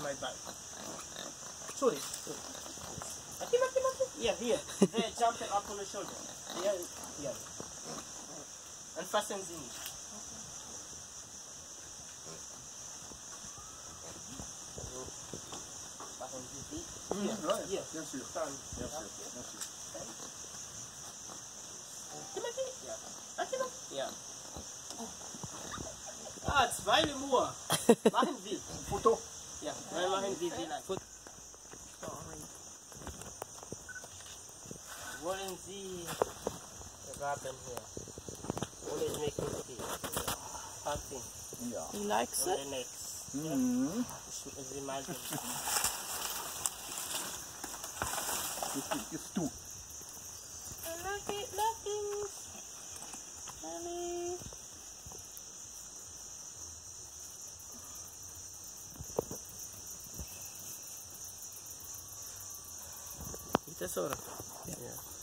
my back. Show this. Mati. Yeah, here. There, jump it up on the shoulder. Yeah. And fasten in. Bien sûr. Ja. Ah, 2 Lemurs. Machen Sie. Foto. Ja, wir machen Sie vielleicht. Wollen Sie graben hier? Always make it hunting. Ja. He likes On it. the next. Sie imagine. It's two. I like it, nothing. Mommy. Tesoro. Yeah.